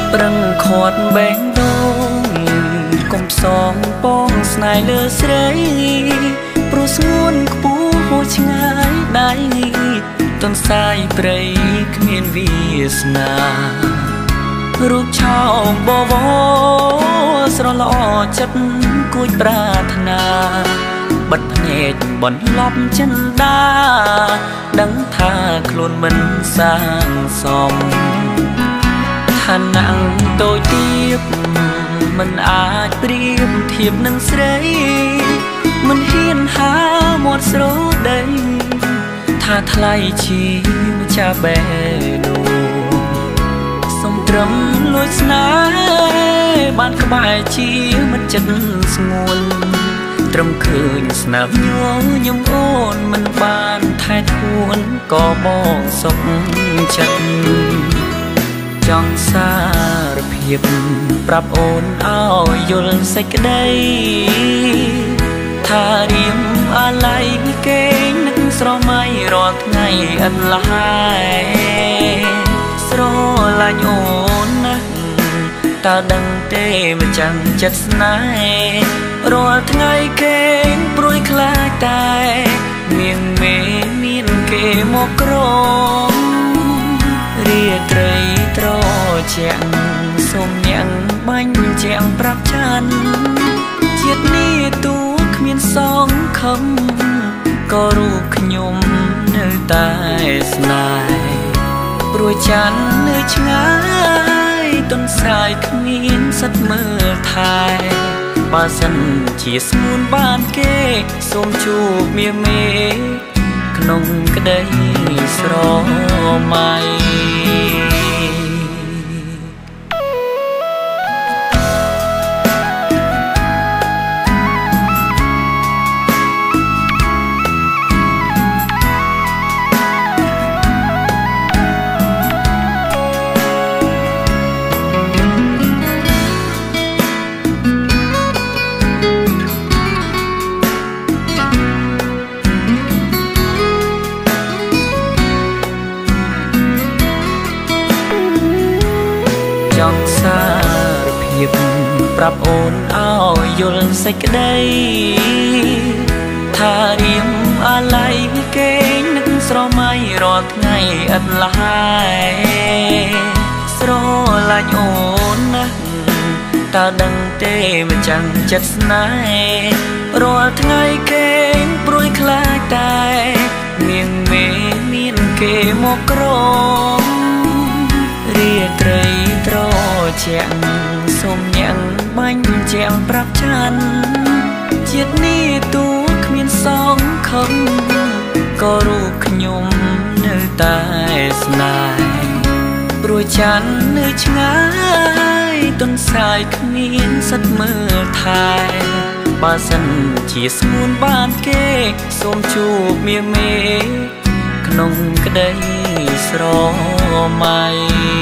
ប្រឹងខាត់បែងដងកុំសងបងស្នេហ៍លើស្រីព្រោះស្ងួនខ្ពស់ហួឆ្ងាយដៃទន្សាយព្រៃគ្មានវាសនារូបឆោមបវរស្រល្អចិត្តគួចប្រាថ្នាបិទភ្នែកបន្លប់ចិនដាដឹងថាខ្លួនមិនសាងសមឋានៈតូចទាបមិនអាចប្រៀបធៀបនឹងស្រីមិនហ៊ានហាមាត់ស្រដីថាថ្លៃជាម្ចាស់បេះដូងសុំត្រឹមលួចស្នេហ៍បានក្បែរជាមិនចិត្តស្ងួនត្រឹមឃើញស្នាប់ញញឹមអូនមិនបានថែធួនក៏បងសុខចិត្តចង់សារភាពប្រាប់អូនឲ្យយល់សេចក្តីថារៀមអាឡ័យគេនឹកស្រមៃរាល់ថ្ងៃអត់ឡាយស្រឡាញ់អូនណាស់តើដឹងទេមិនចាំចិត្តស្នេហ៍រាល់ថ្ងៃគេព្រួយខ្លាចតែមានមេមានគេមកក្រមរាត្រីត្រជាក់សូមញ៉ាំងបាញ់ជាងប្រាប់ចាន់ជាតិនេះទូគ្មានសងខំក៏រូបខ្ញុំនៅតែស្នេហ៍ព្រួយចាន់នៅឆ្ងាយទន្សាយគ្មានសិតមើលថែបើសិនជាស្ងួនបានគេសូមជួបមាមេក្នុងក្តីស្រមៃចង់សារភាពប្រាប់អូនឲ្យយល់សេចក្តីថារៀមអាឡ័យគេនឹកស្រមៃរាល់ថ្ងៃអត់ឡាយស្រឡាញ់អូនណាស់តើដឹងទេមិនចាំចិត្តស្នេហ៍រាល់ថ្ងៃគេព្រួយខ្លាចតែមានមេមានគេមកក្រមរាត្រីត្រជាក់សូមញ៉ាំងបាញ់ជាងប្រាប់ចាន់ជាតិនេះទូគ្មានសងខំក៏រូបខ្ញុំនៅតែស្នេហ៍ព្រួយចាន់នៅឆ្ងាយទន្សាយគ្មានសិតមើលថែបើសិនជាស្ងួនបានគេសូមជួបមាមេក្នុងក្តីស្រមៃ